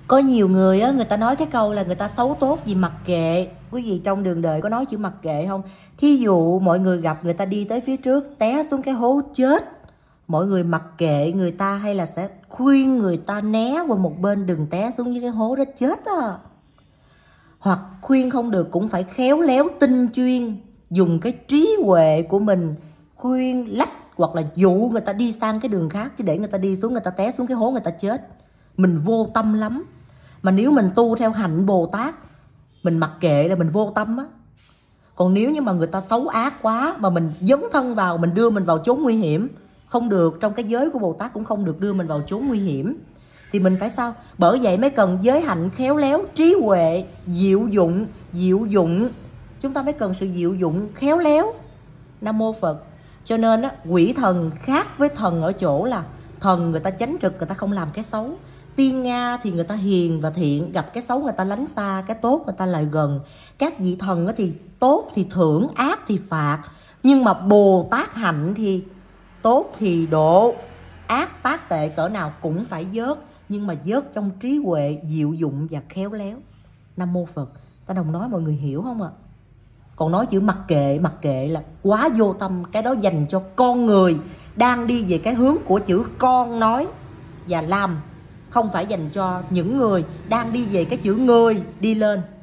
Có nhiều người á, người ta nói cái câu là người ta xấu tốt gì mặc kệ. Quý vị trong đường đời có nói chữ mặc kệ không? Thí dụ mọi người gặp người ta đi tới phía trước té xuống cái hố chết, mọi người mặc kệ người ta hay là sẽ khuyên người ta né qua một bên đừng té xuống với cái hố đó chết á. Hoặc khuyên không được cũng phải khéo léo tinh chuyên, dùng cái trí huệ của mình khuyên lách hoặc là dụ người ta đi sang cái đường khác, chứ để người ta đi xuống, người ta té xuống cái hố người ta chết, mình vô tâm lắm. Mà nếu mình tu theo hạnh Bồ Tát, mình mặc kệ là mình vô tâm á. Còn nếu như mà người ta xấu ác quá mà mình dấn thân vào, mình đưa mình vào chốn nguy hiểm, không được. Trong cái giới của Bồ Tát cũng không được đưa mình vào chốn nguy hiểm. Thì mình phải sao? Bởi vậy mới cần giới hạnh khéo léo, trí huệ, diệu dụng. Chúng ta mới cần sự diệu dụng, khéo léo. Nam mô Phật. Cho nên á, quỷ thần khác với thần ở chỗ là thần người ta chánh trực, người ta không làm cái xấu. Tiên Nga thì người ta hiền và thiện, gặp cái xấu người ta lánh xa, cái tốt người ta lại gần. Các vị thần thì tốt thì thưởng, ác thì phạt. Nhưng mà Bồ Tát hạnh thì tốt thì độ, ác tác tệ cỡ nào cũng phải vớt, nhưng mà vớt trong trí huệ, diệu dụng và khéo léo. Nam mô Phật. Ta đồng nói mọi người hiểu không ạ? Còn nói chữ mặc kệ là quá vô tâm. Cái đó dành cho con người đang đi về cái hướng của chữ con nói và làm, không phải dành cho những người đang đi về cái chữ người đi lên.